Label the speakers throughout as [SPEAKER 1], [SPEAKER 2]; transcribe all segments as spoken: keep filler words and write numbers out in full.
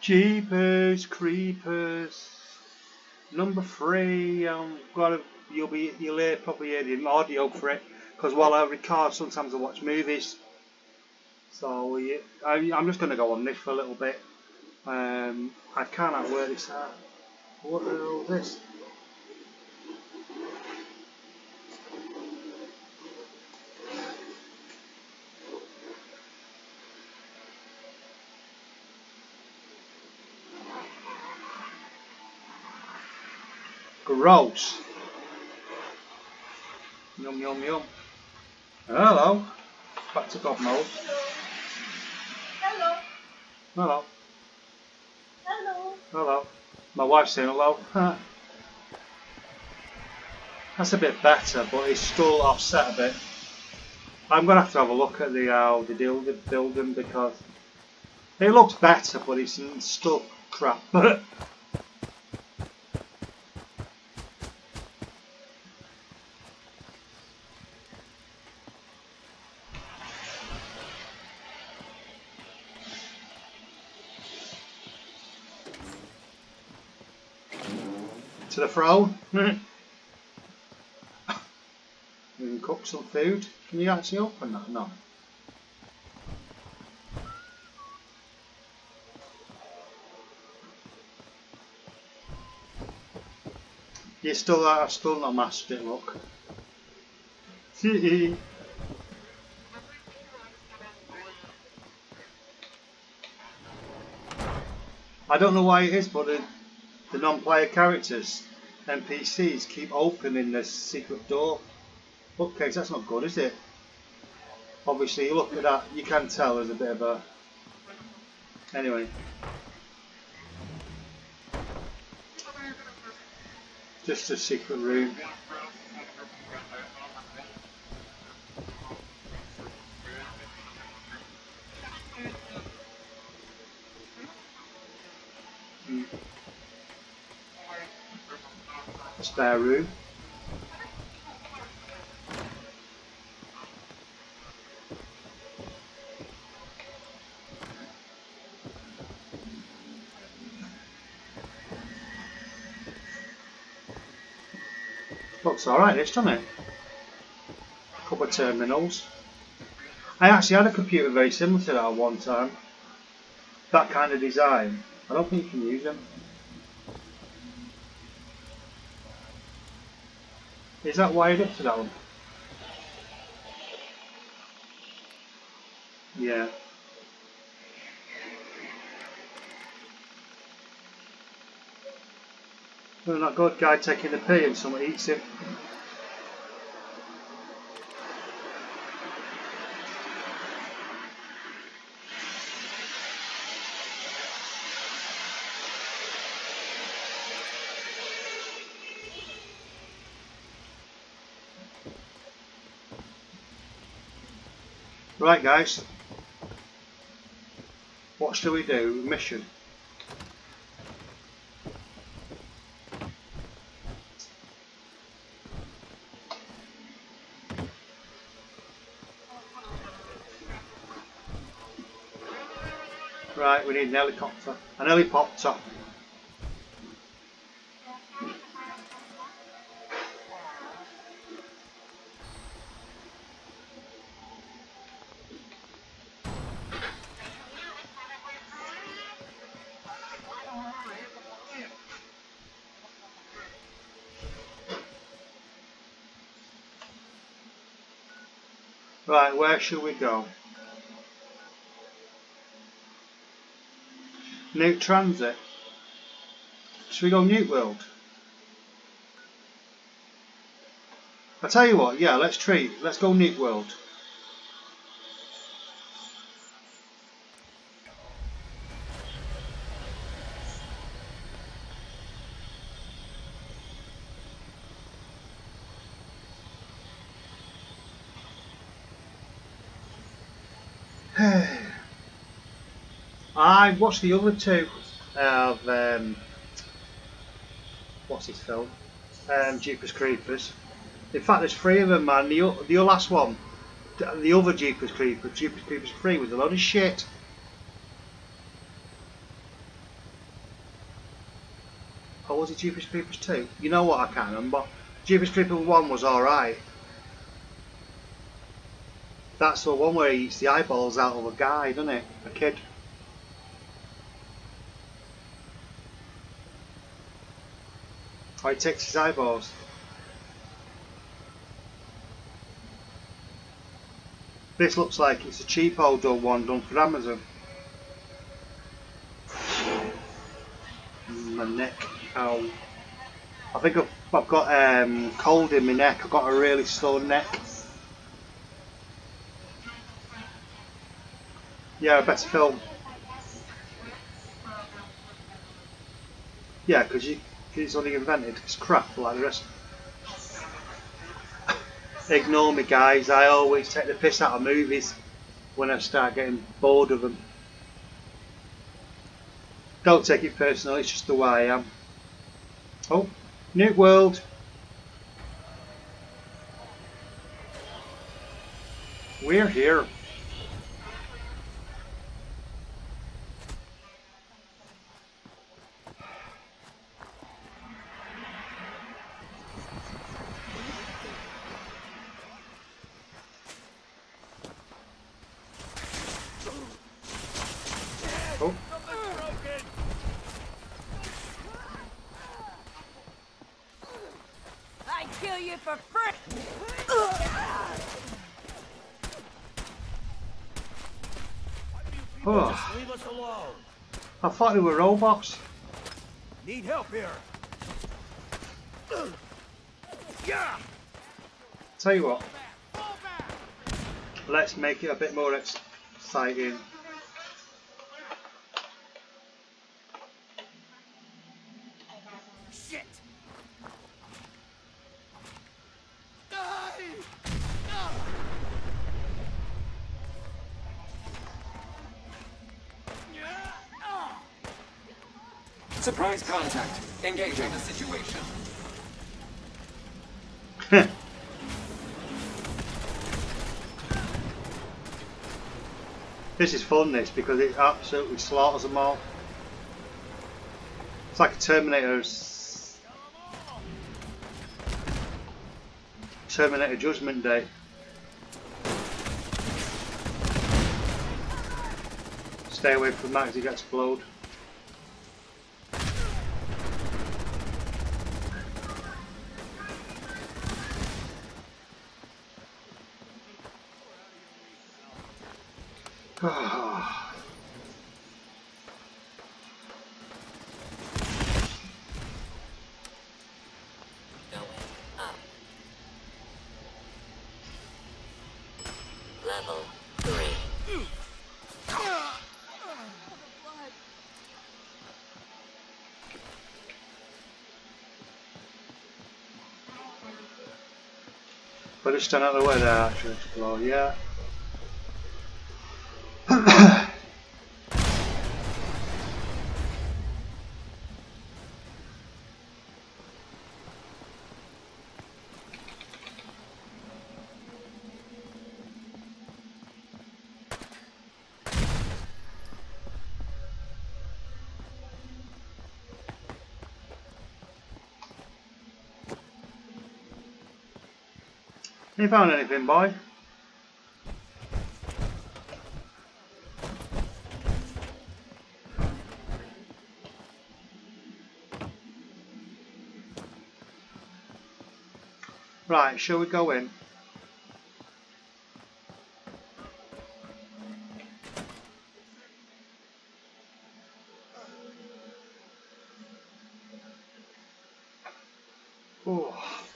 [SPEAKER 1] Jeepers creepers. Number three. Um, got a, you'll be you'll hear probably hear the audio for it because while I record, sometimes I watch movies. So yeah, I, I'm just going to go on this for a little bit. Um, I cannot work this out. What the hell is this? Gross. Yum yum yum. Hello. Back to God mode.
[SPEAKER 2] Hello.
[SPEAKER 1] Hello.
[SPEAKER 2] Hello.
[SPEAKER 1] Hello. My wife's saying hello. That's a bit better, but it's still offset a bit. I'm gonna have to have a look at the how they do the building because it looks better, but it's still crap. To the throne. We can cook some food. Can you actually open that? No. You still I've still not mastered it, look. I don't know why it is, but the, the non-player characters, N P Cs, keep opening this secret door. Okay, that's not good, is it? Obviously, you look at that, you can tell there's a bit of a... Anyway. Just a secret room. Hmm. A spare room. Looks alright, this, doesn't it? A couple of terminals. I actually had a computer very similar to that at one time. That kind of design. I don't think you can use them. Is that wired up to that one? Yeah. Well, that good guy taking the pee and someone eats it. Right guys, what shall we do? Mission. Right, we need an helicopter. An helicopter. Right, where shall we go? Nuke Transit. Should we go Nuke World? I tell you what, yeah, let's treat. Let's go Nuke World. I watched the other two of um, what's his film? Um, Jeepers Creepers. In fact, there's three of them, man. The the last one, the other Jeepers Creepers, Jeepers Creepers three, was a load of shit. was it Jeepers Creepers two? You know what, I can't remember. Jeepers Creepers one was alright. That's the one where he eats the eyeballs out of a guy, doesn't it? A kid. Oh, he takes his eyeballs. This looks like it's a cheapo done one done for Amazon. My neck. Ow. I think I've, I've got um, cold in my neck. I've got a really sore neck. Yeah, I better film. Yeah, because it's only invented. It's crap like the rest. Ignore me, guys. I always take the piss out of movies when I start getting bored of them. Don't take it personal, it's just the way I am. Oh, Nuke World. We're here. Oh.
[SPEAKER 2] I'd kill you for free.
[SPEAKER 1] Oh.
[SPEAKER 3] Just leave us alone.
[SPEAKER 1] I thought they were robots.
[SPEAKER 3] Need help here. Yeah.
[SPEAKER 1] Tell you what. Let's make it a bit more exciting.
[SPEAKER 3] Shit.
[SPEAKER 4] Surprise contact. Engaging the situation.
[SPEAKER 1] This is fun, this, because it absolutely slaughters them all. It's like a Terminator's Terminator Judgment Day. Stay away from that as he gets blowed.
[SPEAKER 2] Level three.
[SPEAKER 1] But it's stand out of the way there, actually, explore, yeah. You found anything, boy? Right, shall we go in? Oh.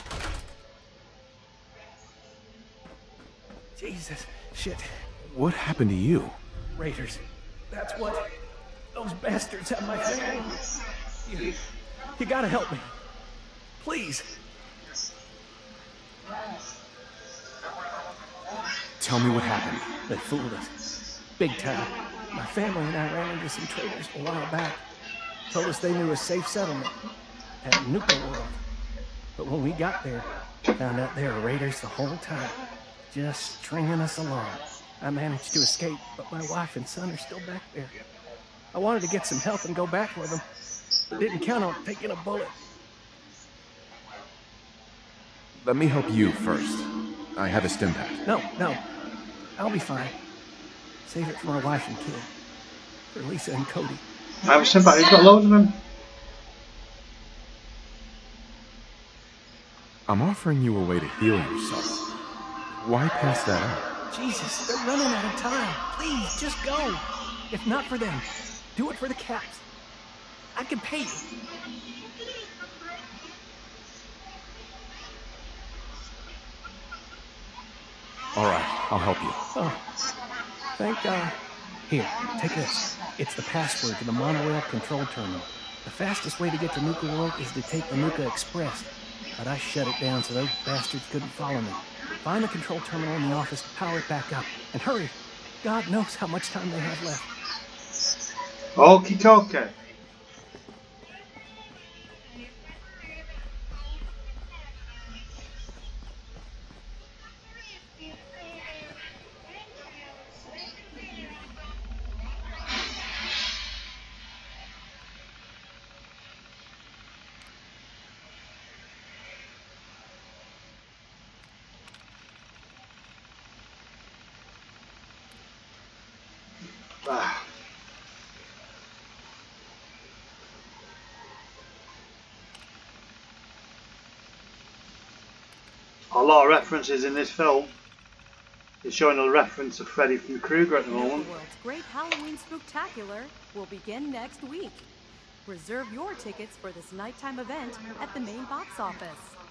[SPEAKER 3] Jesus. Shit. What happened to you?
[SPEAKER 5] Raiders. That's what those bastards have my family. You, you gotta help me. Please.
[SPEAKER 3] Tell me what happened.
[SPEAKER 5] They fooled us. Big time. My family and I ran into some traders a while back. Told us they knew a safe settlement at Nuka World. But when we got there, found out they were raiders the whole time. Just stringing us along. I managed to escape, but my wife and son are still back there. I wanted to get some help and go back with them, Didn't count on taking a bullet.
[SPEAKER 3] Let me help you first. I have a stim pack.
[SPEAKER 5] No, no. I'll be fine. Save it for my wife and kid. For Lisa and Cody.
[SPEAKER 1] I have a stim pack. He's got loads of them.
[SPEAKER 3] I'm offering you a way to heal yourself. Why pass that up?
[SPEAKER 5] Jesus, they're running out of time. Please, just go. If not for them, do it for the Caps. I can pay you.
[SPEAKER 3] All right, I'll help you.
[SPEAKER 5] Oh, thank God. Here, take this. It's the password to the monorail control terminal. The fastest way to get to Nuka World is to take the Nuka Express. But I shut it down so those bastards couldn't follow me. Find the control terminal in the office, power it back up, and hurry. God knows how much time they have left.
[SPEAKER 1] Okie dokie. Ah. A lot of references in this film. It's showing a reference to Freddy from Krueger at the moment.
[SPEAKER 6] The world's great Halloween Spooktacular will begin next week. Reserve your tickets for this nighttime event at the main box office.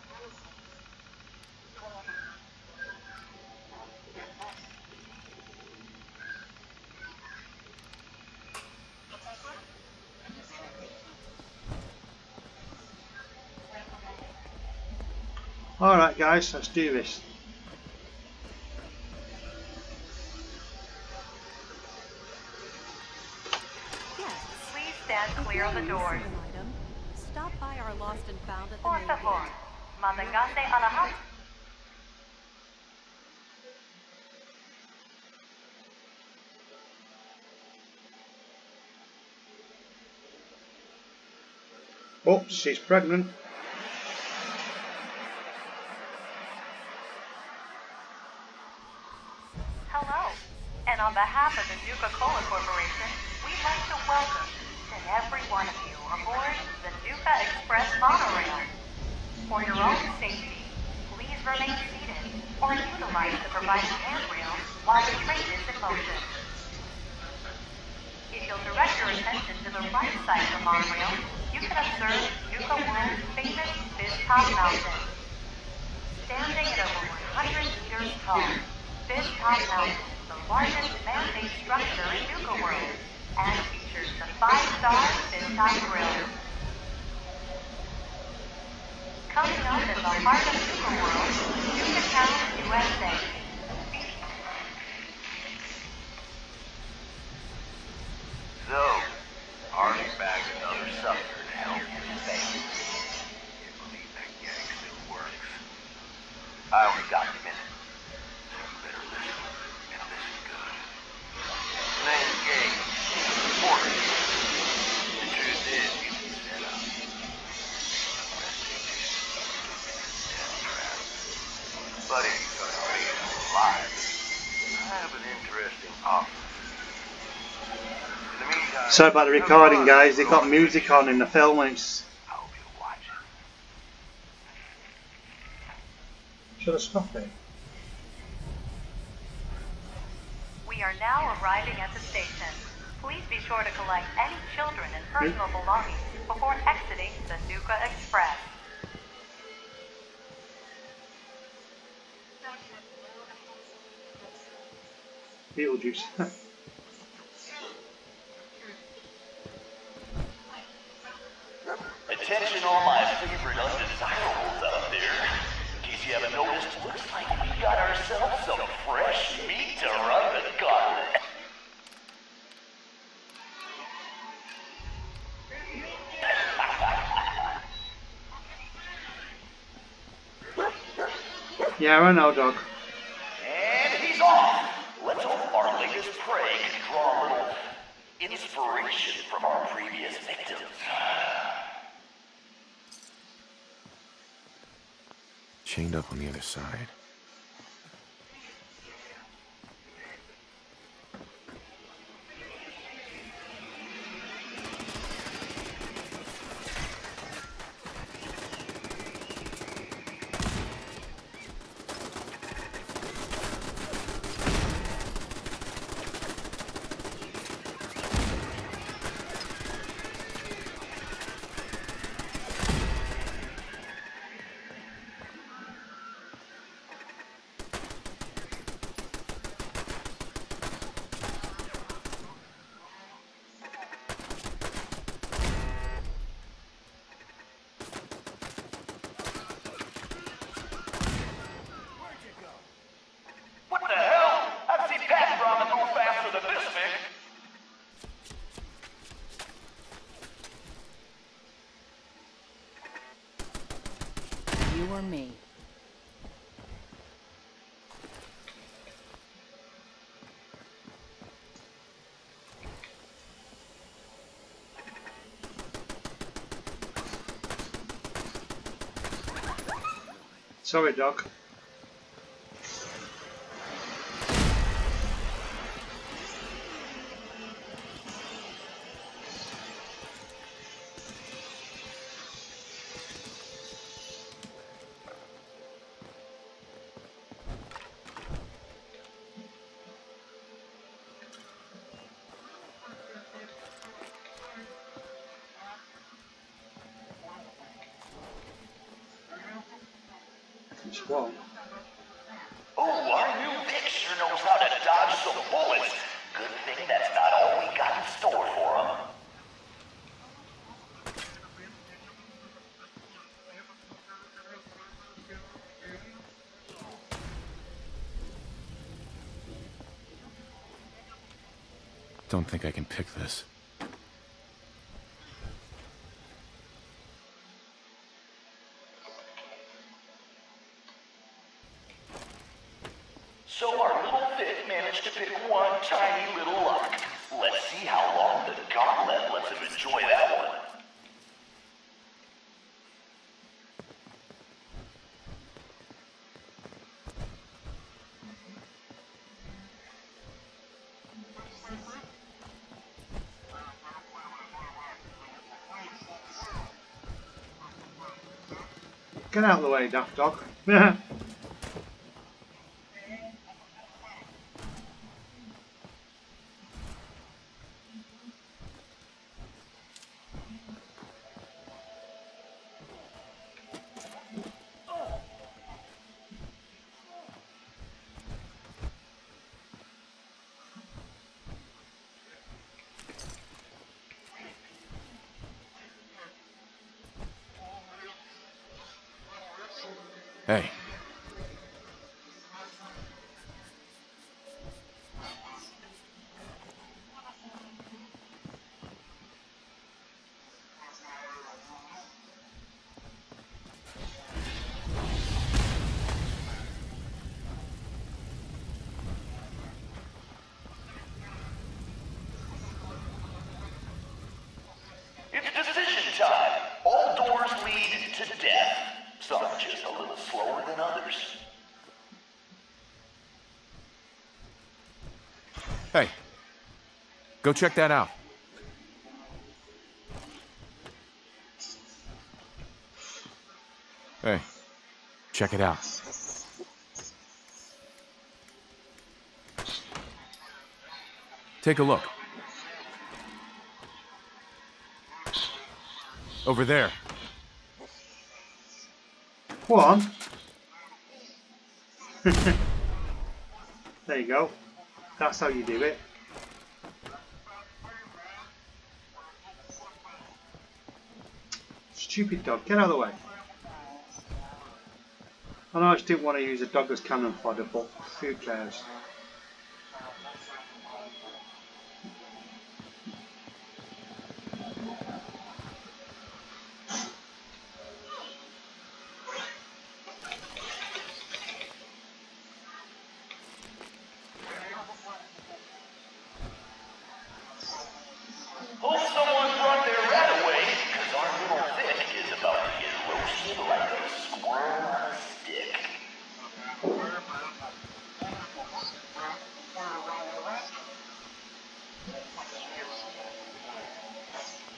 [SPEAKER 1] Alright guys, let's do this.
[SPEAKER 6] Yes.
[SPEAKER 7] Please stand clear of the doors.
[SPEAKER 6] Item. Stop by our lost and found at the
[SPEAKER 7] Por
[SPEAKER 6] main
[SPEAKER 7] favor,
[SPEAKER 6] gate.
[SPEAKER 7] manténgase a la house.
[SPEAKER 1] Oops, she's pregnant.
[SPEAKER 7] Hello, and on behalf of the Nuka-Cola Corporation, we'd like to welcome to every one of you aboard the Nuka Express monorail. For your own safety, please remain seated or utilize the provided handrail while the train is in motion. If you'll direct your attention to the right side of the monorail, you can observe Nuka World's famous Fish Top Mountain. Standing at over one hundred meters tall, Fish Top Mountain is the largest man-made structure in Nuka World and features the five-star Fish Top Grill. Coming up in the heart of Nuka World, Nuka Town, U S A.
[SPEAKER 8] So, are you back another sucker to help your family? Can't believe that gag still works. I only got a minute. So you better listen, and listen good. Name's Gage. Reporter. The truth is, you've been set up. Death trap. But if you're gonna be alive, I have an interesting offer. In the meantime,
[SPEAKER 1] Sorry about the recording guys, they've got music on in the film and it's...
[SPEAKER 8] I hope you'll watch it.
[SPEAKER 1] Should I stop it?
[SPEAKER 7] We are now arriving at the station. Please be sure to collect any children and personal belongings before exiting the Nuka Express.
[SPEAKER 1] Beetlejuice.
[SPEAKER 8] Attention all my favorite undesirables out there. In case you haven't noticed, looks like we got ourselves some fresh meat to run the gauntlet.
[SPEAKER 1] Yeah, I know, dog.
[SPEAKER 8] And he's off. Let's hope our latest prey can draw a little Inspiration from our previous victims.
[SPEAKER 3] Chained up on the other side.
[SPEAKER 8] What the hell? I've seen Pat Ramen move faster than this thing.
[SPEAKER 2] You or me?
[SPEAKER 1] Sorry, Doc. Which one?
[SPEAKER 8] Oh, our new Vic sure knows how to dodge some bullets. Good thing that's not all we got in store for him.
[SPEAKER 3] Don't think I can pick this.
[SPEAKER 8] So our little Vic managed to pick one tiny little lock. Let's see how long the gauntlet lets him enjoy that one.
[SPEAKER 1] Get out of the way, daft dog.
[SPEAKER 3] Hey.
[SPEAKER 8] It's decision time. All doors lead to death. Some just a little slower than others.
[SPEAKER 3] Hey. Go check that out. Hey. Check it out. Take a look. Over there.
[SPEAKER 1] Go on. There you go. That's how you do it. Stupid dog, get out of the way. I know I just didn't want to use a dog as cannon fodder, but who cares?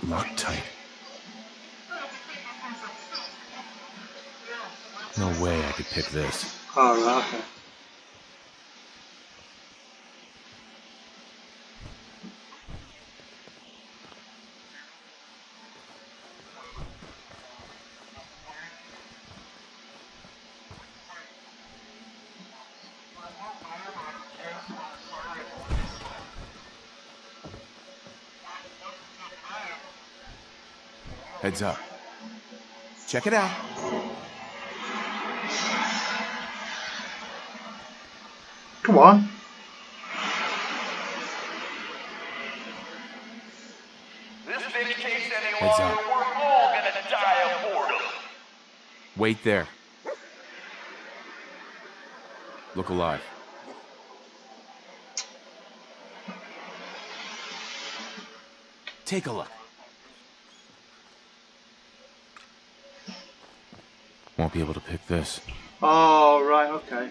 [SPEAKER 3] Locked tight. No way I could pick this.
[SPEAKER 1] Oh, right, okay.
[SPEAKER 3] Heads up. Check it out.
[SPEAKER 1] Come on.
[SPEAKER 8] This dictates any
[SPEAKER 3] Heads
[SPEAKER 8] longer.
[SPEAKER 3] up.
[SPEAKER 8] We're all gonna die of boredom.
[SPEAKER 3] Wait there. Look alive. Take a look. Won't be able to pick this.
[SPEAKER 1] Oh, right, okay.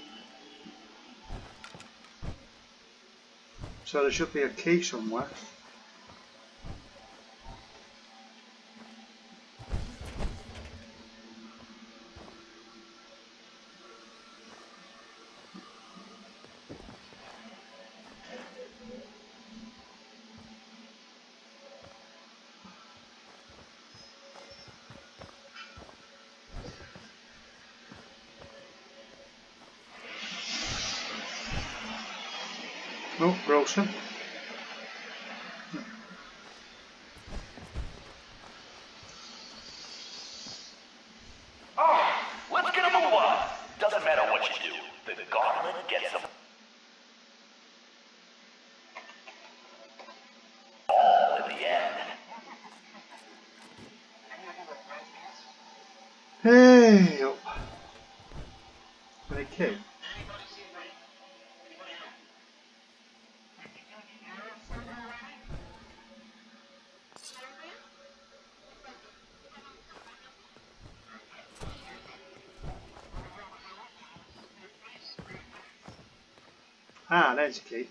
[SPEAKER 1] So there should be a key somewhere. Oh, grocer.
[SPEAKER 8] Oh, let's get a move on. Doesn't matter what you do. The gauntlet gets them all in the end.
[SPEAKER 1] Hey, up. Any key? Ah, there's a key.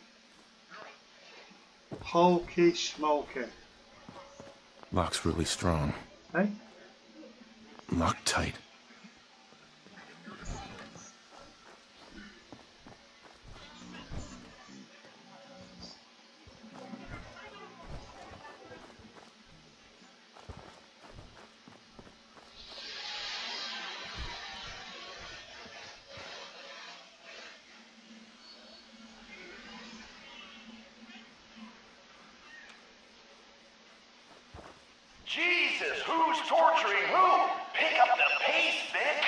[SPEAKER 1] Hokey smoker.
[SPEAKER 3] Lock's really strong.
[SPEAKER 1] Hey?
[SPEAKER 3] Locked tight.
[SPEAKER 8] Jesus, who's torturing who? Pick up the pace, Vic.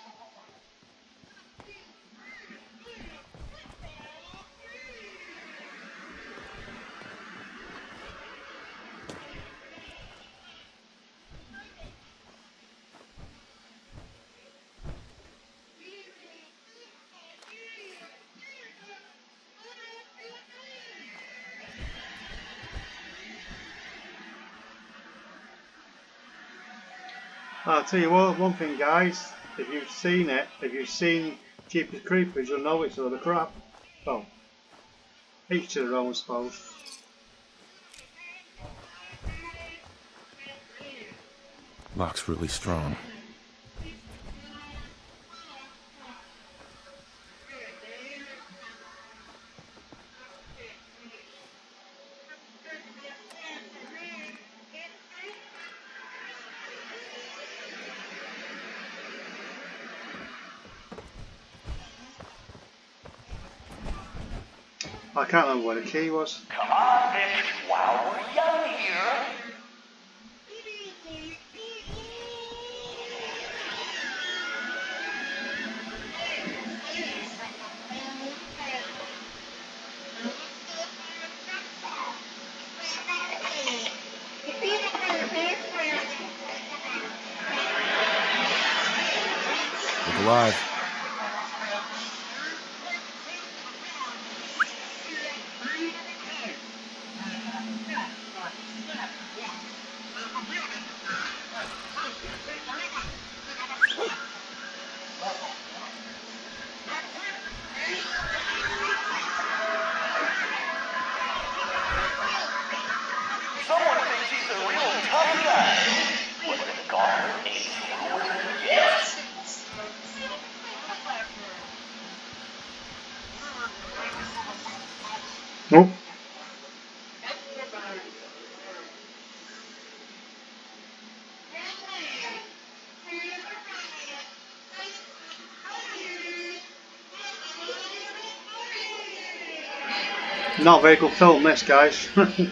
[SPEAKER 1] I'll tell you what, one thing guys, if you've seen it, if you've seen Jeepers Creepers, you'll know it's all the crap. Well, each to their own, I suppose.
[SPEAKER 3] Lock's really strong.
[SPEAKER 1] I can't remember where the key was.
[SPEAKER 8] Come on, Vic, while we're young here.
[SPEAKER 3] Look alive.
[SPEAKER 8] Someone thinks he's a real
[SPEAKER 1] Not very good film, this, guys.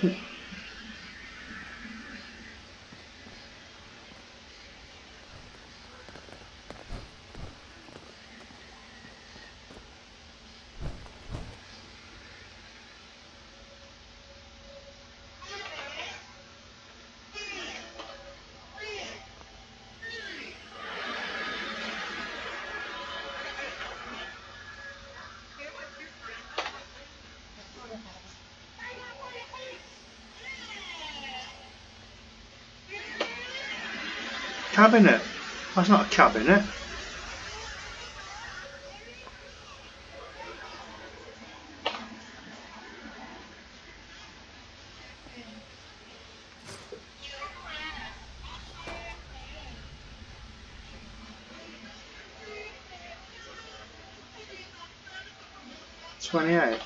[SPEAKER 1] Cabinet. That's not a cabinet. Twenty-eight.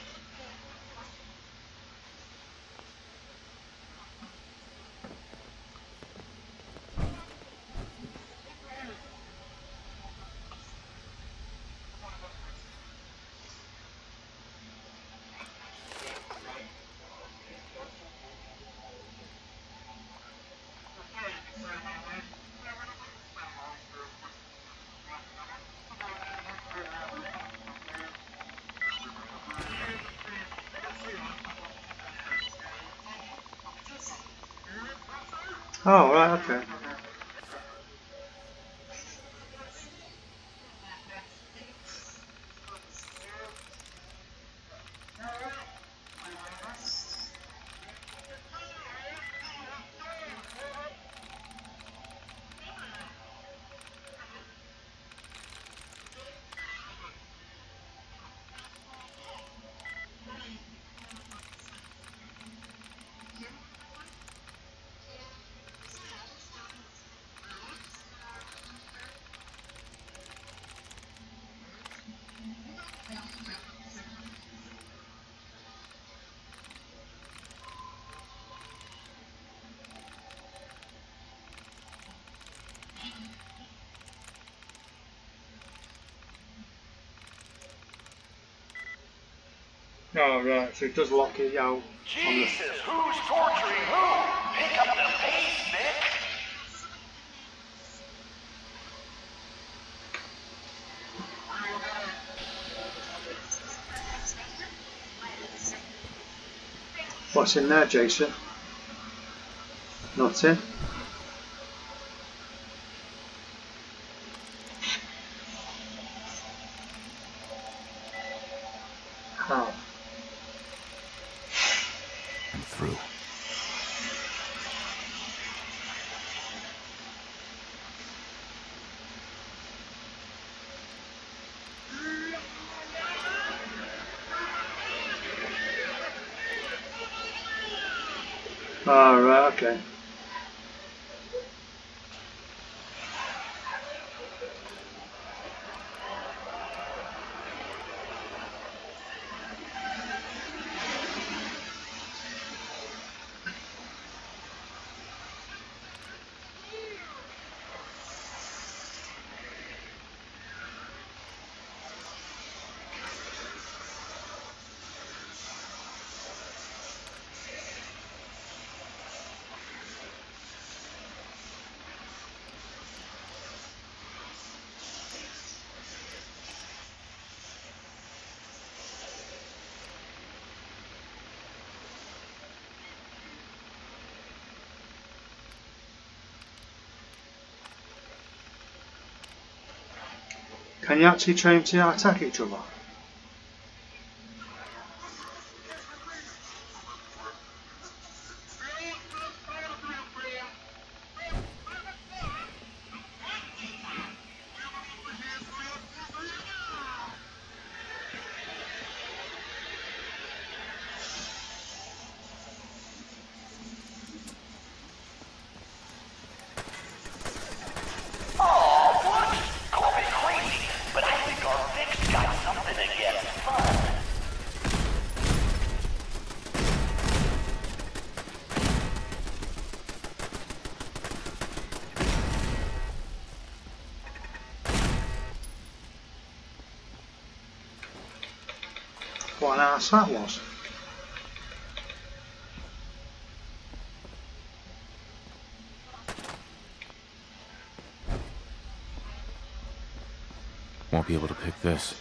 [SPEAKER 1] Oh, right, okay. Oh, right, so it does lock it out.
[SPEAKER 8] Jesus, who's torturing who? Pick up the pace, Nick!
[SPEAKER 1] What's in there, Jason? Nothing. How?
[SPEAKER 3] I'm through.
[SPEAKER 1] Oh, right, okay. Can you actually train to attack each other? What an ass that was.
[SPEAKER 3] Won't be able to pick this.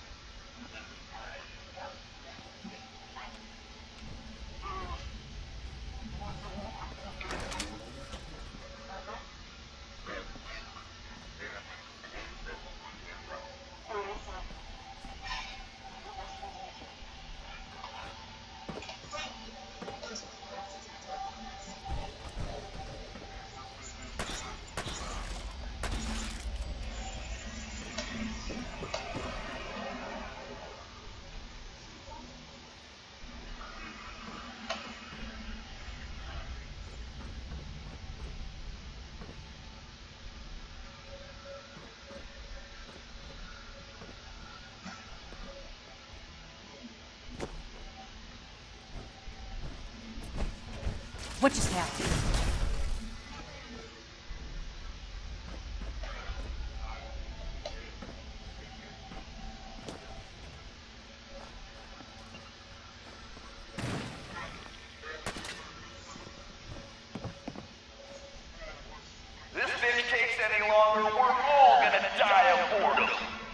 [SPEAKER 2] What just happened?
[SPEAKER 8] This bitch takes any longer, we're all gonna die of boredom.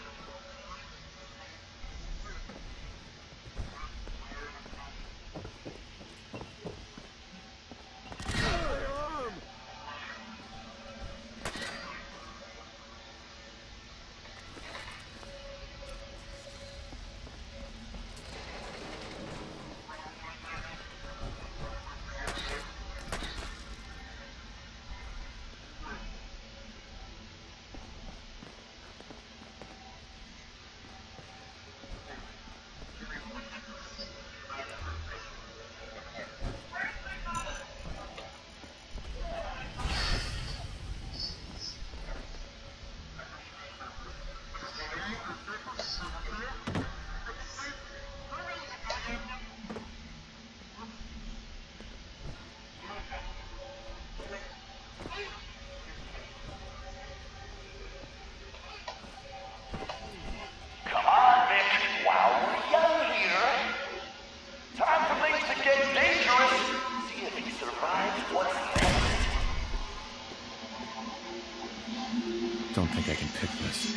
[SPEAKER 3] Don't think I can pick this.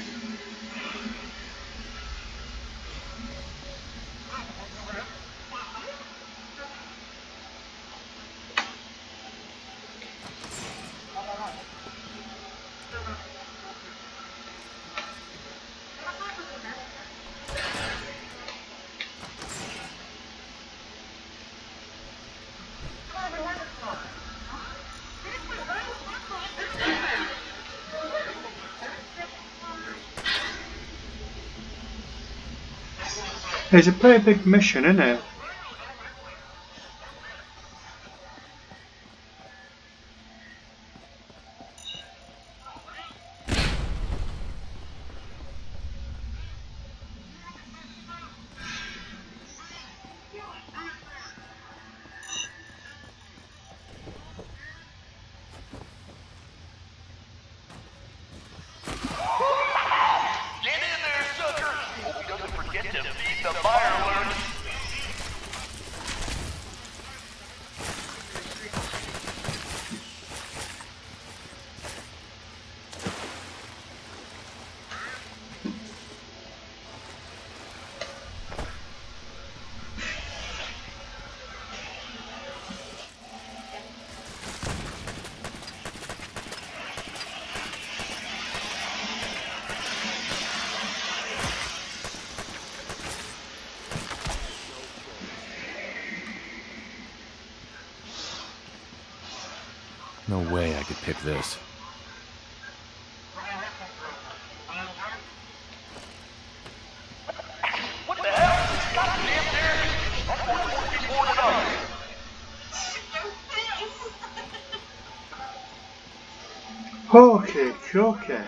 [SPEAKER 1] It's a pretty big mission, isn't it?
[SPEAKER 3] No way I could pick this.
[SPEAKER 8] What the hell? Goddamn there! That board's supposed to be boarded up.
[SPEAKER 1] Okay, okay.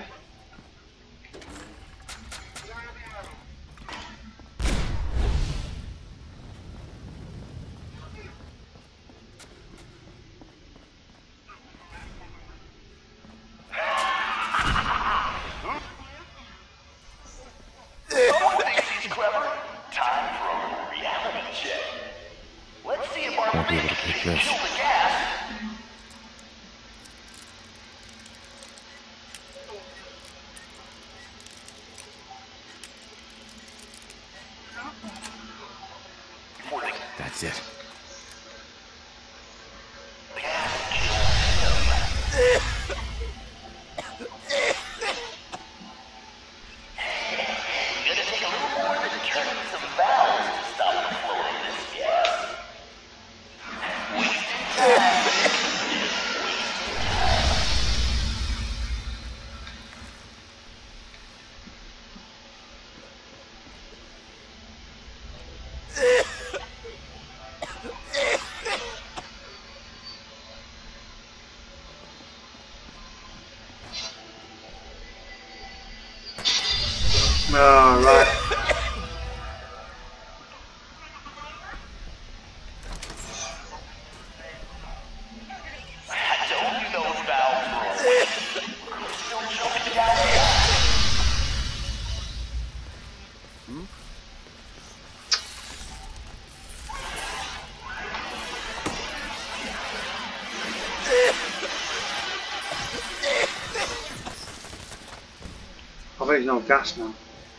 [SPEAKER 3] Won't be able to pick this.
[SPEAKER 1] Oh, right.
[SPEAKER 8] I told you those valves were away. Still choking down there.
[SPEAKER 1] I bet there's no gas now.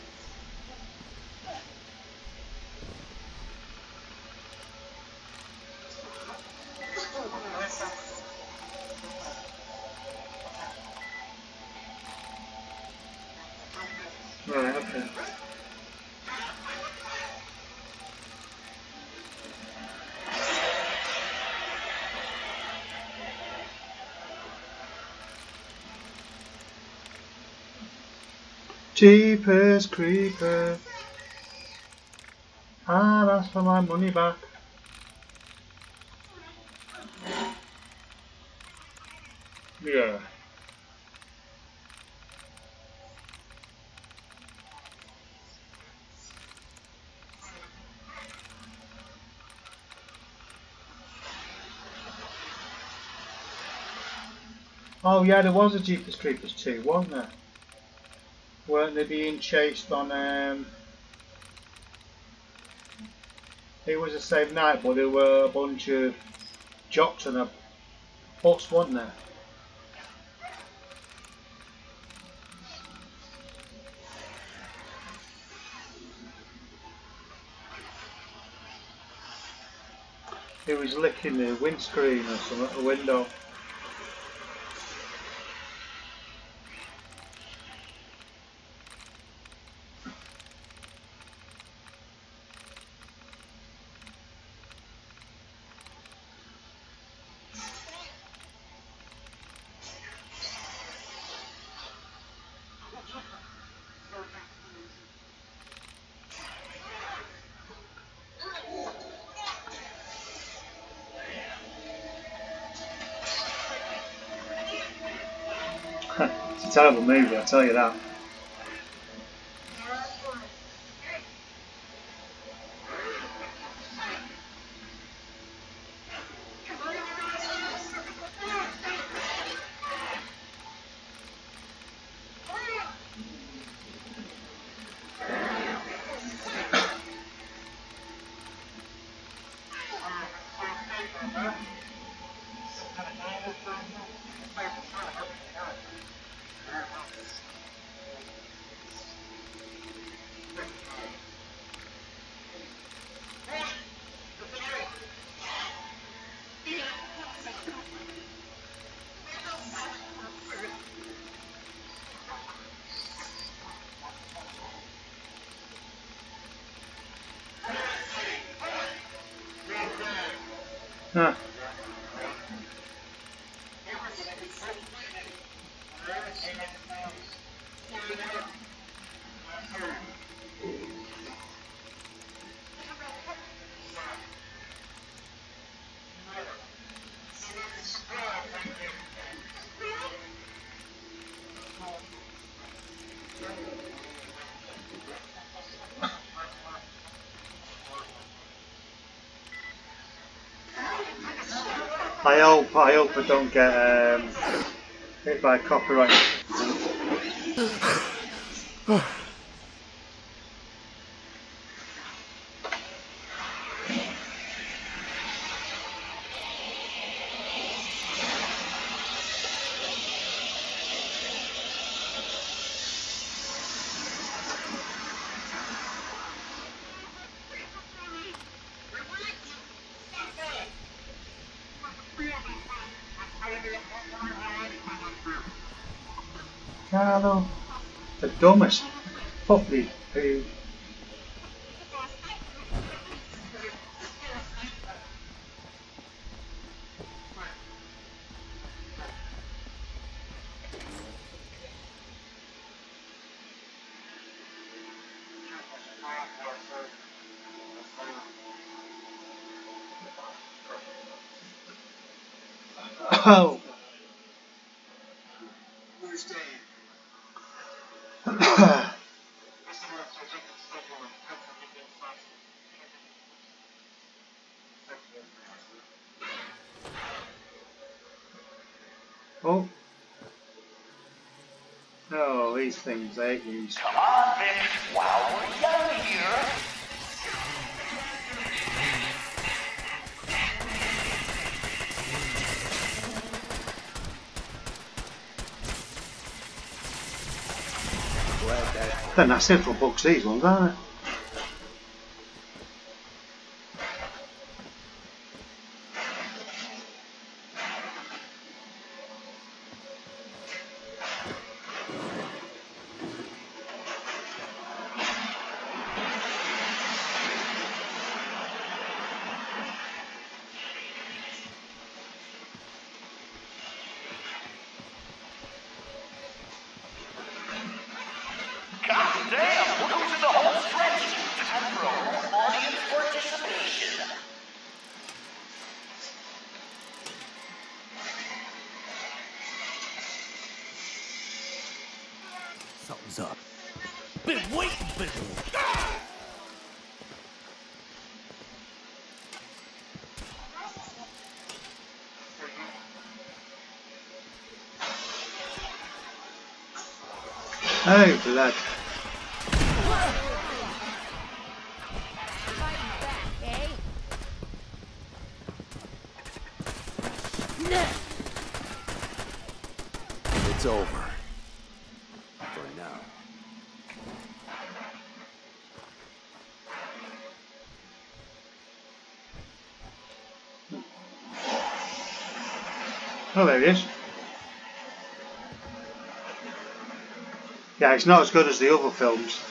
[SPEAKER 1] Right, okay. Jeepers creepers. Ah, that's for my money back. Yeah. Oh yeah, there was a Jeepers Creepers too, wasn't there? Weren't they being chased on um it was the same night, but there were a bunch of jocks on a bus, wasn't there? He was licking the windscreen or something at the window. It's a terrible movie, I'll tell you that. Huh. I hope I hope I don't get um, hit by copyright. Hello. The dumbest puppy who. Oh. Oh. Oh, these things, I hate these.
[SPEAKER 8] Come on, Vic, while we're young here.
[SPEAKER 1] They're nasty little bugs, these ones, aren't they?
[SPEAKER 8] God damn, we're losing the whole stretch. Time for a whole audience participation.
[SPEAKER 5] Something's up. Been waiting, been
[SPEAKER 1] Oh, blood.
[SPEAKER 9] It's over. For now.
[SPEAKER 1] Oh, there he is. Yeah, it's not as good as the other films.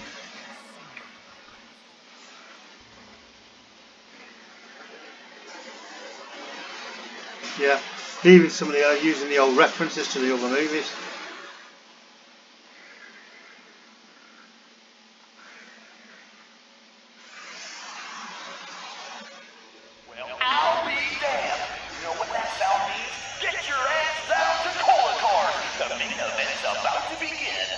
[SPEAKER 1] Yeah, even some of the uh, using the old references to the other movies.
[SPEAKER 8] Well, I'll be damned. You know what that sound means? Get your ass down to Cola Cars. The main event's about to begin.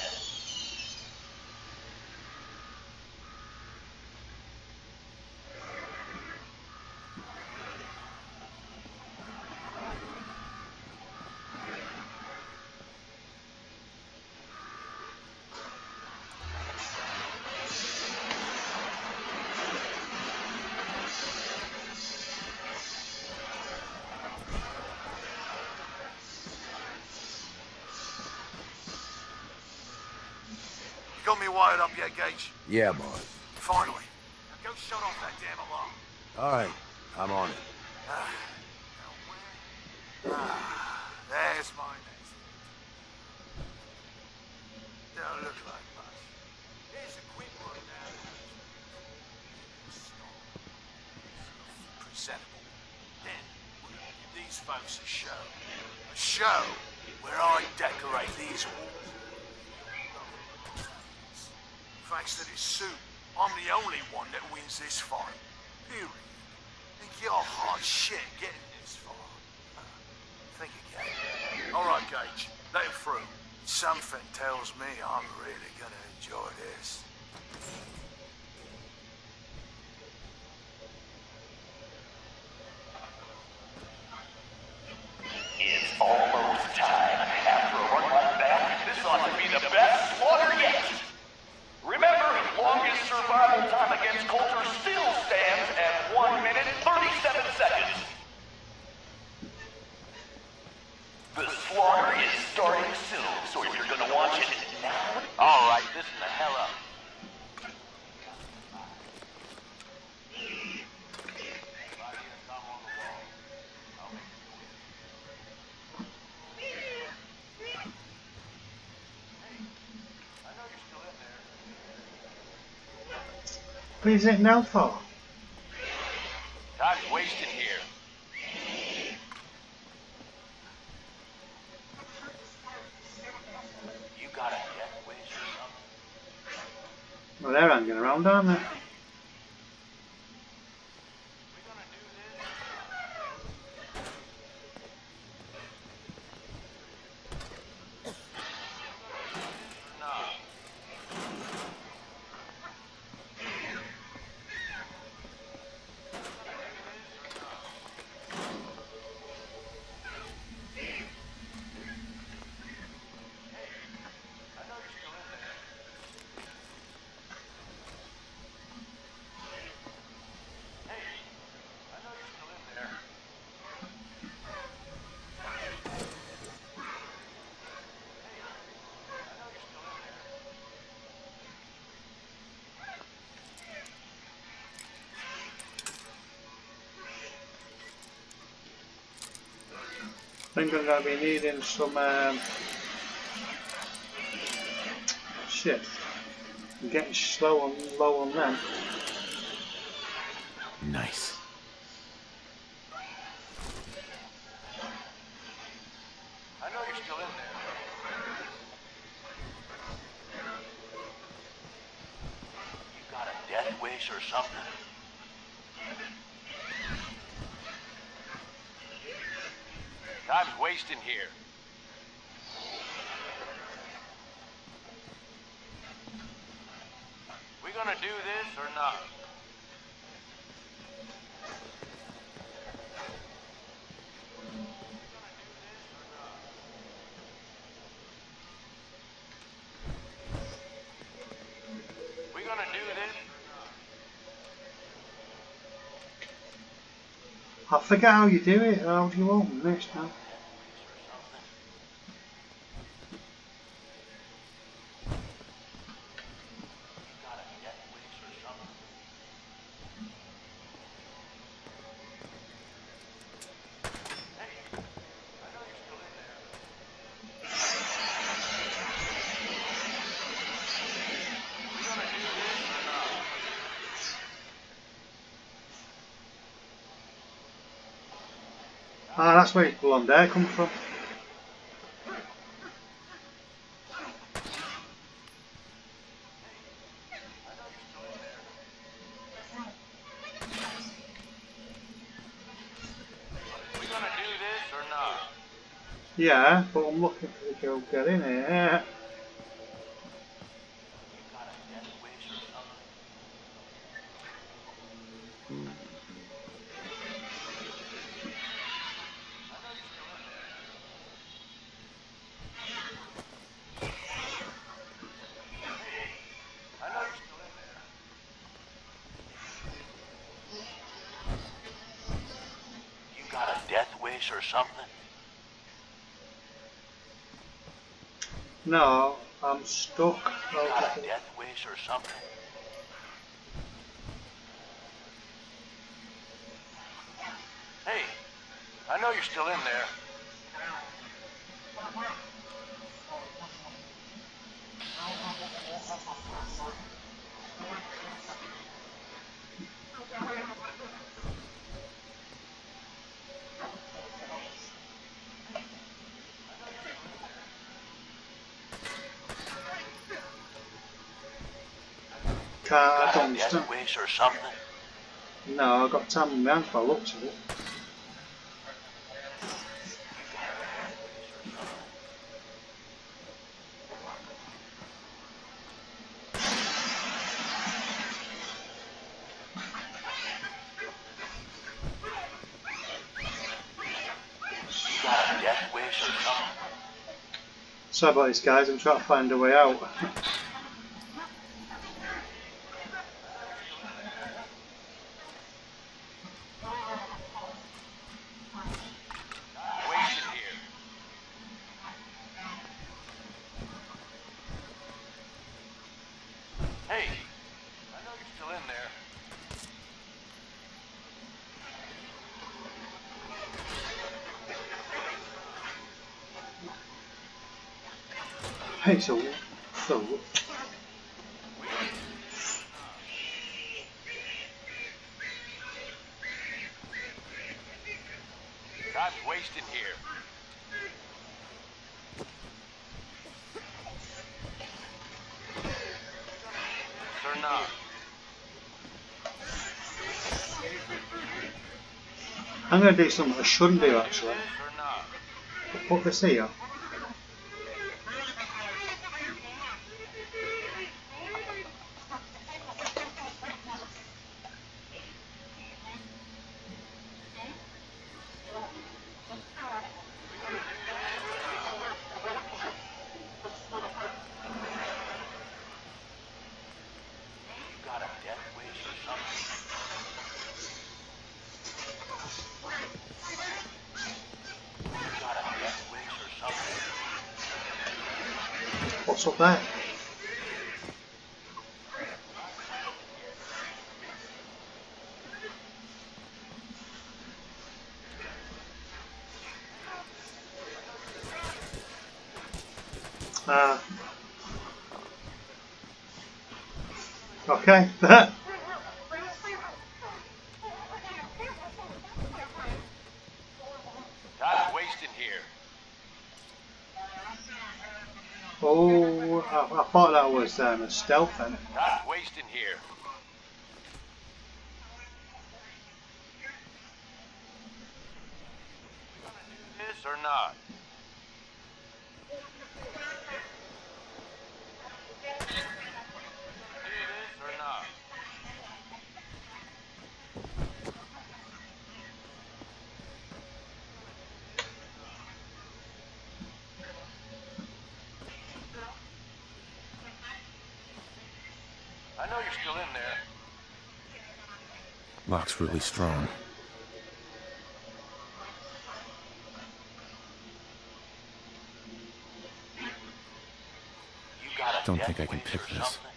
[SPEAKER 10] Got me wired up yet, Gage?
[SPEAKER 9] Yeah, boss.
[SPEAKER 10] Finally. Now go shut off that damn alarm.
[SPEAKER 9] All right, I'm on it.
[SPEAKER 10] Ah, now where? Ah, there's my nest. Don't look like much. Here's a quick rundown. Presentable. Then we're gonna give these folks a show. A show where I decorate these walls. Thanks to this suit, I'm the only one that wins this fight. Period. Think you're hot shit getting this far. Think again. Alright, Gage. Let him through. Something tells me I'm really gonna enjoy this.
[SPEAKER 8] It's almost time. After a run like that, this ought to be the best slaughter yet. Remember, longest survival time against Coulter still stands at one minute, thirty-seven seconds. The slaughter is starting soon, so if you're gonna watch it now... Alright, listen the hell up.
[SPEAKER 1] What is it now for?
[SPEAKER 8] Time's wasting here. You got a death wish or something?
[SPEAKER 1] Well, they're hanging around, aren't they? think I'm going to be needing some um, shit. I'm getting slow and low on them.
[SPEAKER 3] Nice.
[SPEAKER 10] I know you're still in there.
[SPEAKER 8] You got a death wish or something?
[SPEAKER 10] Time's wasting here. We gonna do this or not? We gonna do this?
[SPEAKER 1] I forget how you do it. How do you open this now? Ah, that's where his blonde hair comes from.
[SPEAKER 10] We gonna do this or not?
[SPEAKER 1] Yeah, but I'm looking for the girl get in here.
[SPEAKER 8] Or something?
[SPEAKER 1] No, I'm stuck.
[SPEAKER 8] You got a death wish or something?
[SPEAKER 10] Hey, I know you're still in there.
[SPEAKER 1] I don't
[SPEAKER 8] death
[SPEAKER 1] understand.
[SPEAKER 8] wish or something?
[SPEAKER 1] No, I've got time in my hands by the looks of it.
[SPEAKER 8] You got a death wish or something?
[SPEAKER 1] Sorry about this, guys. I'm trying to find a way out.
[SPEAKER 10] Hey, I know you're still in there.
[SPEAKER 1] Hey, so, so,
[SPEAKER 10] Time's wasting here. Or not.
[SPEAKER 1] I'm going to do something I shouldn't do actually.
[SPEAKER 10] Or not.
[SPEAKER 1] I'll put this here. What's up there? Uh, okay.
[SPEAKER 8] Time's wasting here.
[SPEAKER 1] Oh, I, I thought that was um, a Stathan.
[SPEAKER 8] Time's wasting here. This or not? This or not? I know you're still in there.
[SPEAKER 3] Lock's really strong.
[SPEAKER 8] You got a
[SPEAKER 3] Don't think I
[SPEAKER 8] death
[SPEAKER 3] can
[SPEAKER 8] wish
[SPEAKER 3] pick
[SPEAKER 8] or
[SPEAKER 3] this.
[SPEAKER 8] something?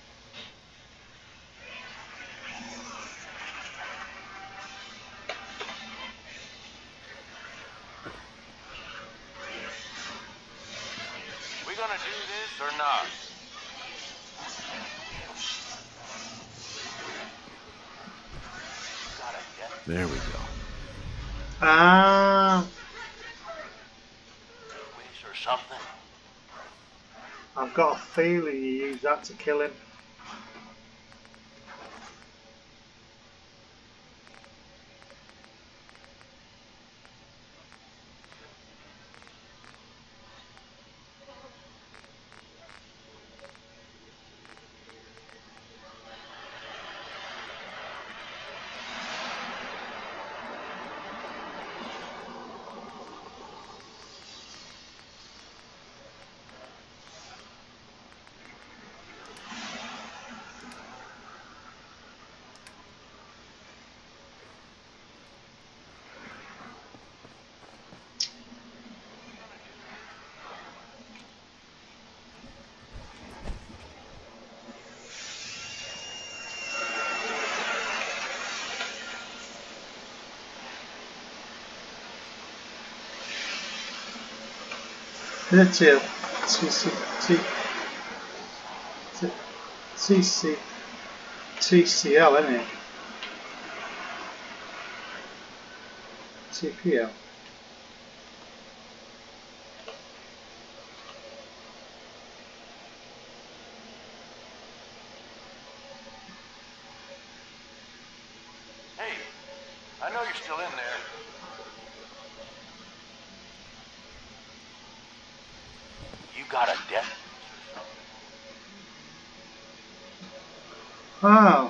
[SPEAKER 8] We gonna do this or not? You got a death
[SPEAKER 3] There we go.
[SPEAKER 1] Ah,
[SPEAKER 8] wish or something?
[SPEAKER 1] I've got a feeling you use that to kill him. Two, T C, T, T C, T C L, isn't it? T P L.
[SPEAKER 8] Hey, I know you're still in there. You got a death wish or something?
[SPEAKER 1] Oh.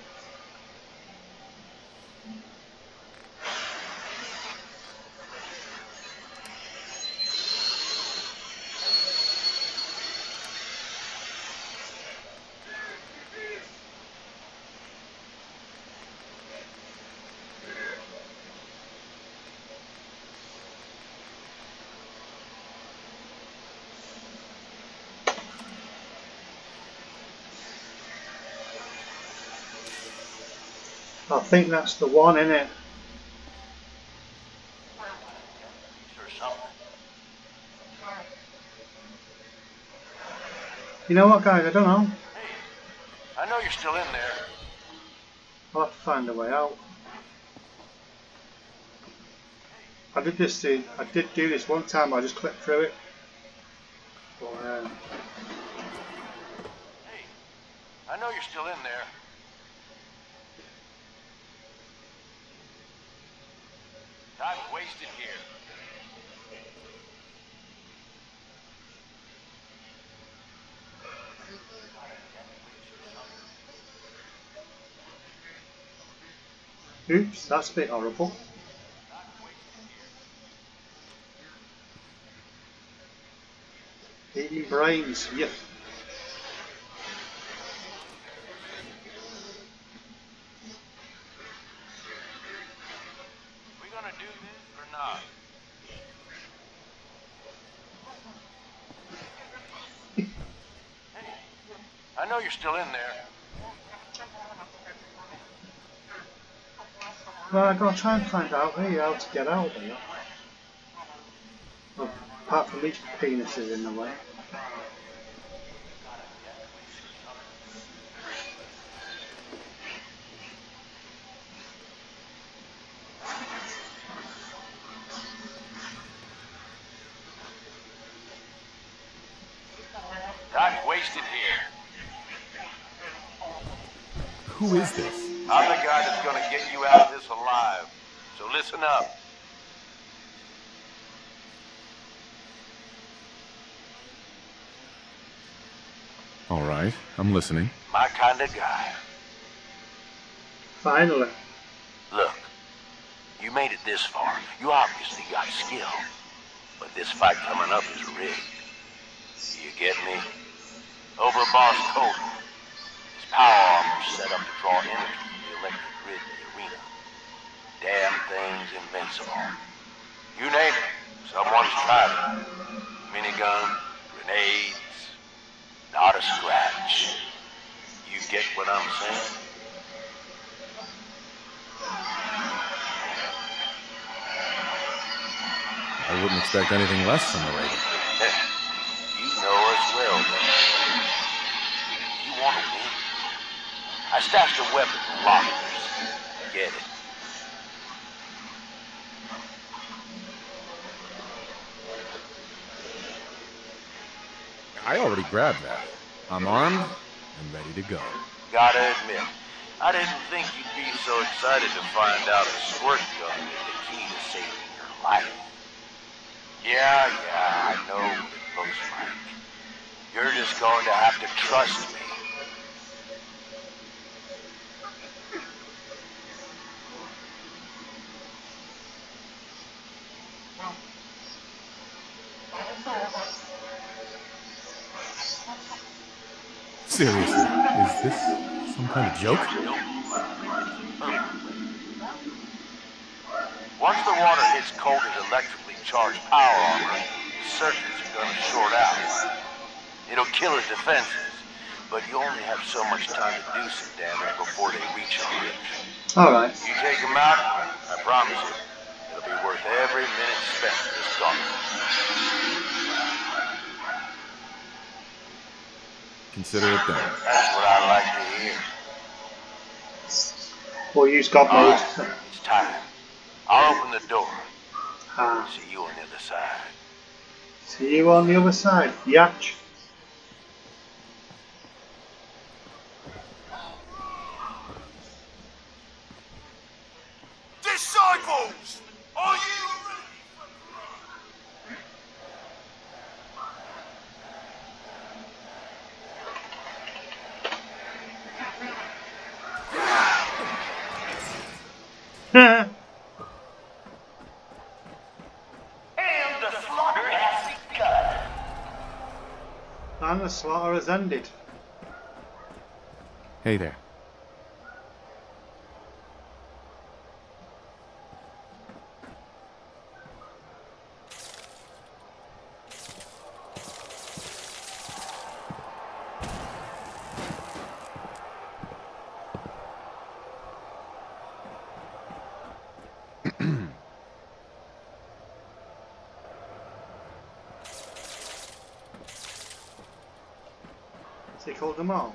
[SPEAKER 1] I think that's the one, isn't it?
[SPEAKER 8] Or something?
[SPEAKER 1] You know what, guys? I don't know.
[SPEAKER 8] Hey, I know you're still in there.
[SPEAKER 1] I'll have to find a way out. I did this. Uh, I did do this one time. I just clicked through it. But, um,
[SPEAKER 8] Hey, I know you're still in there. Time's wasted here.
[SPEAKER 1] oops, that's a bit horrible. Eating brains. Yep.
[SPEAKER 8] We gonna do this or not? Hey, I know you're still in there.
[SPEAKER 1] Well, I gotta try and find out here how to get out of here. Well, apart from each penis is in the way.
[SPEAKER 10] wasted here.
[SPEAKER 3] Who is this?
[SPEAKER 8] I'm the guy that's gonna get you out of this alive. So listen up.
[SPEAKER 3] All right, I'm listening.
[SPEAKER 8] My kind of guy.
[SPEAKER 1] Finally.
[SPEAKER 8] Look, you made it this far. You obviously got skill. But this fight coming up is rigged. You get me? Overboss told me. His power armor's set up to draw energy from the electric grid in the arena. Damn thing's invincible. You name it, someone's tried it. Minigun, grenades, not a scratch. You get what I'm saying?
[SPEAKER 3] I wouldn't expect anything less from the lady.
[SPEAKER 8] You know us well, then. You want to win? I stashed a weapon in lockers. Get it?
[SPEAKER 3] I already grabbed that. I'm armed and ready to go.
[SPEAKER 8] Gotta admit, I didn't think you'd be so excited to find out a squirt gun is the key to saving your life. Yeah, yeah, I know what it looks like. You're just going to have to trust me.
[SPEAKER 3] Seriously, is this some kind of joke?
[SPEAKER 8] Once the water hits Coulter's electrically charged power armor, the circuits are gonna short out. It'll kill his defenses, but you only have so much time to do some damage before they reach your reach.
[SPEAKER 1] Alright.
[SPEAKER 8] You take him out, I promise you, it'll be worth every minute spent in this gauntlet.
[SPEAKER 3] Consider it done.
[SPEAKER 8] That's what I like to hear.
[SPEAKER 1] We'll use God
[SPEAKER 8] All
[SPEAKER 1] mode.
[SPEAKER 8] right, it's time. I'll open the door.
[SPEAKER 1] Ah.
[SPEAKER 8] See you on the other side.
[SPEAKER 1] See you on the other side. Yatch.
[SPEAKER 10] Disciples! Are you ready?
[SPEAKER 1] And
[SPEAKER 8] the slaughter has begun.
[SPEAKER 1] And the slaughter has ended.
[SPEAKER 3] Hey there.
[SPEAKER 1] So he called them all.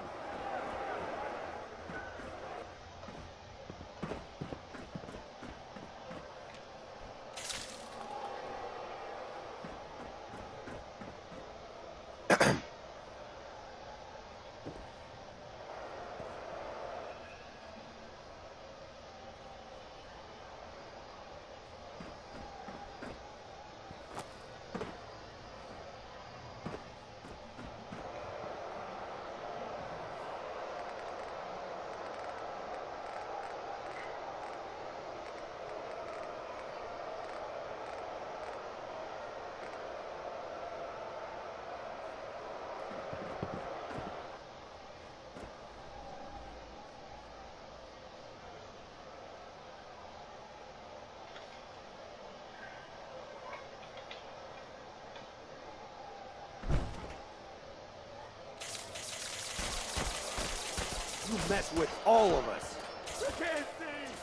[SPEAKER 9] You mess with all of us. You can't see.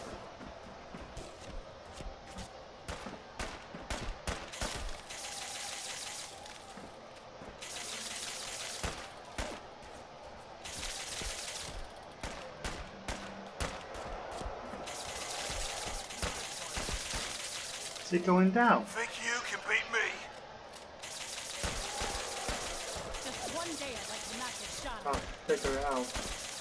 [SPEAKER 1] Is it going down?
[SPEAKER 10] Think you can beat me?
[SPEAKER 6] Just one
[SPEAKER 2] day I'd like to knock the shot.
[SPEAKER 1] Can't figure it out.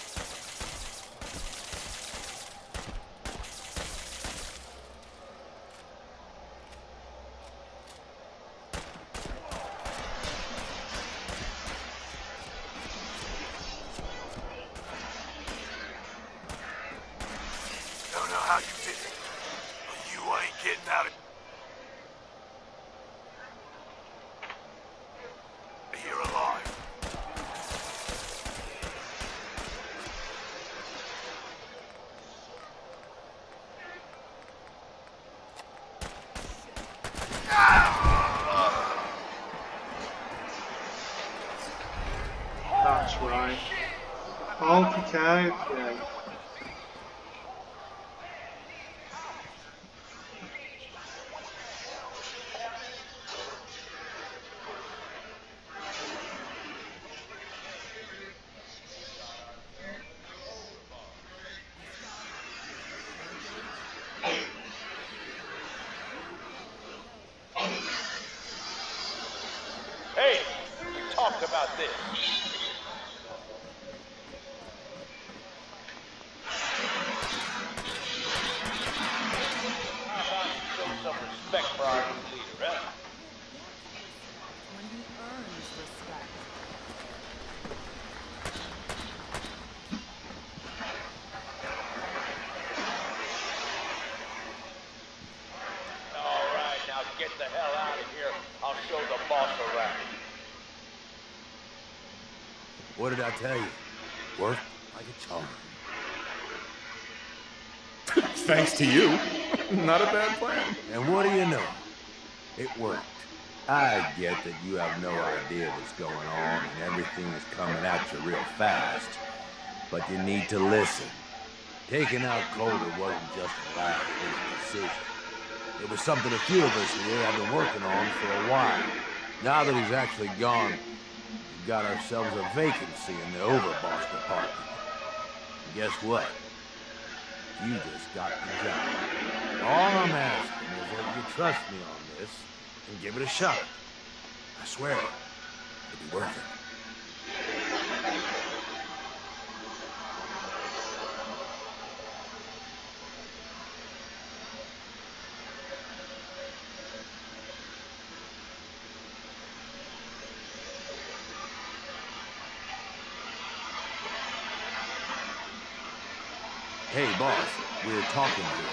[SPEAKER 10] Don't know how you did it, but you ain't getting out of here alive.
[SPEAKER 1] That's right. Okay, okay.
[SPEAKER 8] Hey, we talked about this. How about you show some respect for our new leader, huh?
[SPEAKER 2] When he earns respect.
[SPEAKER 8] All right, now get the hell out of here. I'll show the boss around.
[SPEAKER 9] What did I tell you? Worked like a charm.
[SPEAKER 3] Thanks to you. Not a bad plan.
[SPEAKER 9] And what do you know? It worked. I get that you have no idea what's going on and everything is coming at you real fast. But you need to listen. Taking out Calder wasn't just a last-minute decision. It was something a few of us here have been working on for a while. Now that he's actually gone, we've got ourselves a vacancy in the overboss department. And guess what? You just got the job. All I'm asking is that you trust me on this and give it a shot. I swear, it'll be worth it. Hey, boss, we're talking here.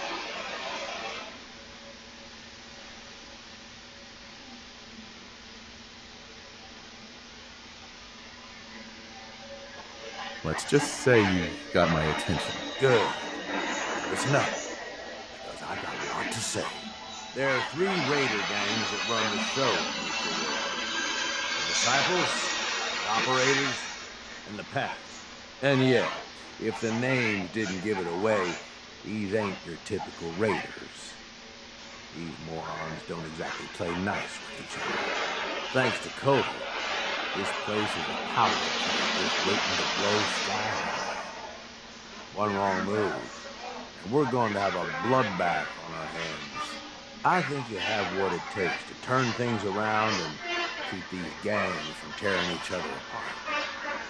[SPEAKER 3] Let's just say you got my attention.
[SPEAKER 9] Good. Listen up, because I got a lot to say. There are three raider gangs that run the show in Nuka World. The Disciples, the Operators, and the Pack. And yeah, if the names didn't give it away, these ain't your typical raiders. These morons don't exactly play nice with each other. Thanks to Cody, this place is a power plant just waiting to blow sky high. One wrong move, and we're going to have a bloodbath on our hands. I think you have what it takes to turn things around and keep these gangs from tearing each other apart.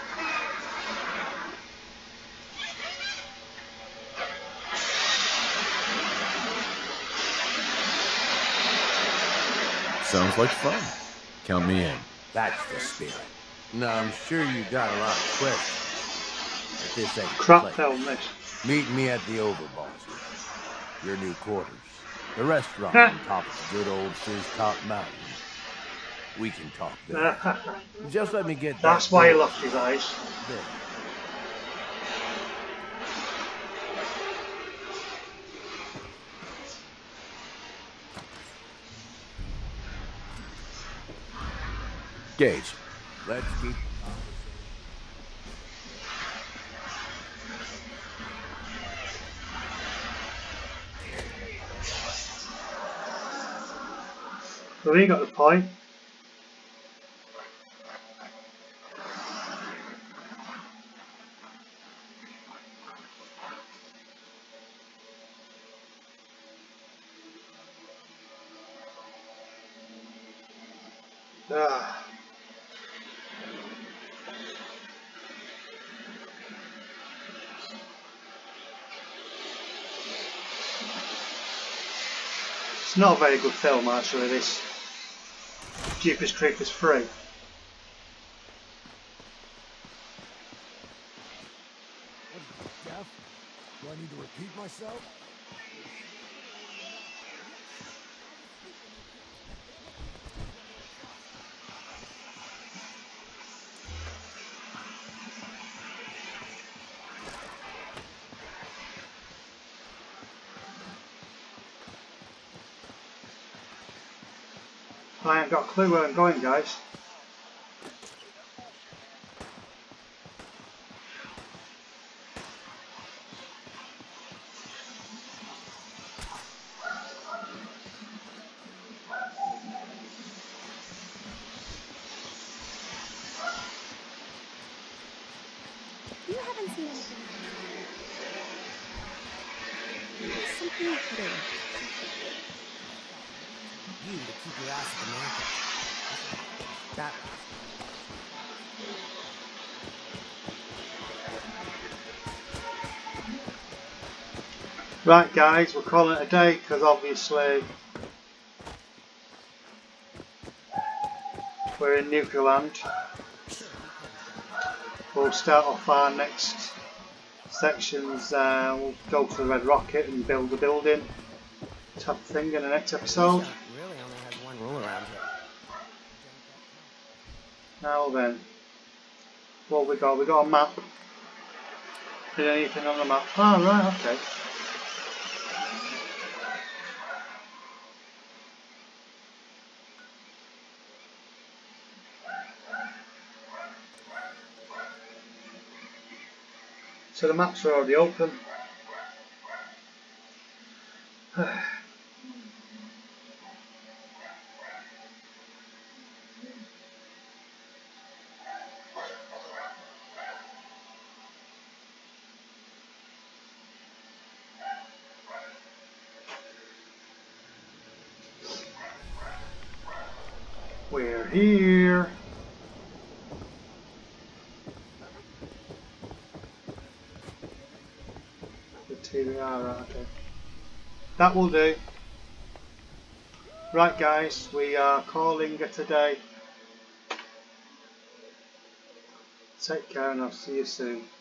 [SPEAKER 3] Sounds like fun. Count me in.
[SPEAKER 9] That's the spirit. Now, I'm sure you got a lot of questions, but this ain't
[SPEAKER 1] Crap
[SPEAKER 9] the place.
[SPEAKER 1] hell, this.
[SPEAKER 9] Meet me at the Overboss, your new quarters. The restaurant on top of the good old Fizz Top Mountain. We can talk there. Just let me get that.
[SPEAKER 1] That's why he
[SPEAKER 9] door.
[SPEAKER 1] left his eyes.
[SPEAKER 9] There. Gage, let's keep.
[SPEAKER 1] So he got the pie. Ah. not a very good film actually, this Jeepers Creepers three.
[SPEAKER 11] Deaf? Do I need to repeat myself?
[SPEAKER 1] I ain't got a clue where I'm going, guys.
[SPEAKER 12] You haven't seen anything. Something hidden.
[SPEAKER 5] You to keep your ass at the mantle. That.
[SPEAKER 1] Right guys, we're calling it a day because obviously we're in Nuka land. We'll start off our next sections, uh, we'll go to the Red Rocket and build the building type of thing in the next episode.
[SPEAKER 5] Really only has one rule around here.
[SPEAKER 1] Now then, what we got? We got a map. Did anything on the map? Oh right, okay. So the maps are already open. We're here. The T V R, right, okay. That will do. Right guys, we are calling it a day. Take care and I'll see you soon.